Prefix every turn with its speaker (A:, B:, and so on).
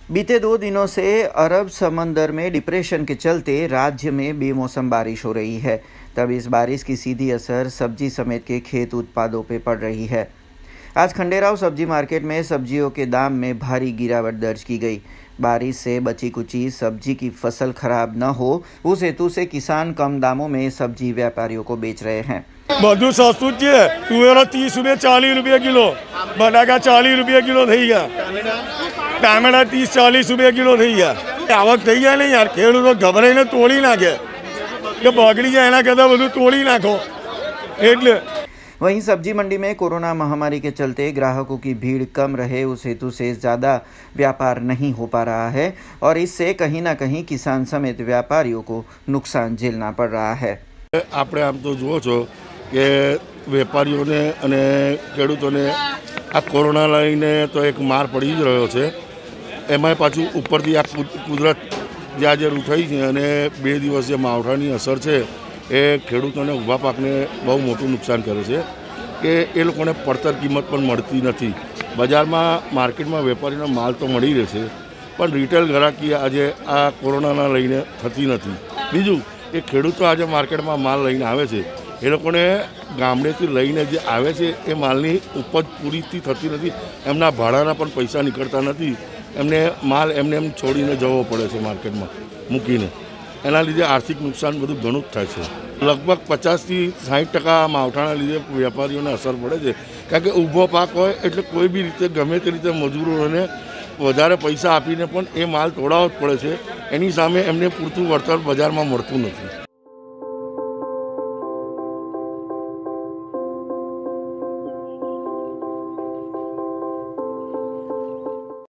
A: बीते 2 दिनों से अरब समंदर में डिप्रेशन के चलते राज्य में बेमौसम बारिश हो रही है। तब इस बारिश की सीधी असर सब्जी समेत के खेत उत्पादों पर पड़ रही है। आज खंडेराव सब्जी मार्केट में सब्जियों के दाम में भारी गिरावट दर्ज की गई। बारिश से बची कुची सब्जी की फसल खराब न हो उस हेतु से किसान कम दामों में सब्जी व्यापारियों को बेच रहे हैं।
B: બધું સસ્તું જ છે। તુવેરો 30 રૂપિયા 40 રૂપિયા કિલો, બટાકા 40 રૂપિયા કિલો થઈ ગયા, ટામેટા 30-40 રૂપિયા કિલો થઈ ગયા। આવક થઈ ગયા નહીં યાર, ખેડૂતો ગભરાઈને તોડી નાખે કે બગડી જાય એના કરતાં બધું તોડી નાખો એટલે।
A: वहीं सब्जी मंडी में कोरोना महामारी के चलते ग्राहकों की भीड़ कम रहे उस हेतु से ज़्यादा व्यापार नहीं हो पा रहा है और इससे कहीं ना कहीं किसान समेत व्यापारियों को नुकसान झेलना पड़ रहा है।
B: આપણે આમ તો જુઓ છો કે વેપારીઓને અને ખેડૂતોને આ કોરોના લઈને તો એક માર પડી જ રહ્યો છે। એમાંય પાછું ઉપરથી આ કુદરત જે આજે રૂઠાઈ છે અને 2 દિવસ જે માવઠાની અસર છે એ ખેડૂતોને ઊભા પાકને બહુ મોટું નુકસાન કરે છે કે એ લોકોને પડતર કિંમત પણ મળતી નથી। બજારમાં માર્કેટમાં વેપારીનો માલ તો મળી રહે છે પણ રિટેલ ગ્રાહકી આજે આ કોરોનાના લઈને થતી નથી। બીજું એ ખેડૂતો આજે માર્કેટમાં માલ લઈને આવે છે, એ લોકોને ગામડેથી લઈને જે આવે છે એ માલની ઉપજ પૂરીથી થતી નથી, એમના ભાડાના પણ પૈસા નીકળતા નથી, એમને માલ એમને એમ છોડીને જવો પડે છે માર્કેટમાં મૂકીને। એના લીધે આર્થિક નુકસાન બધું ઘણું જ થાય છે। લગભગ 50થી 60% માવઠાના લીધે વેપારીઓને અસર પડે છે, કારણ કે ઊભો પાક હોય એટલે કોઈ બી રીતે ગમે તે રીતે મજૂરોને વધારે પૈસા આપીને પણ એ માલ તોડાવવો જ પડે છે, એની સામે એમને પૂરતું વળતર બજારમાં મળતું નથી।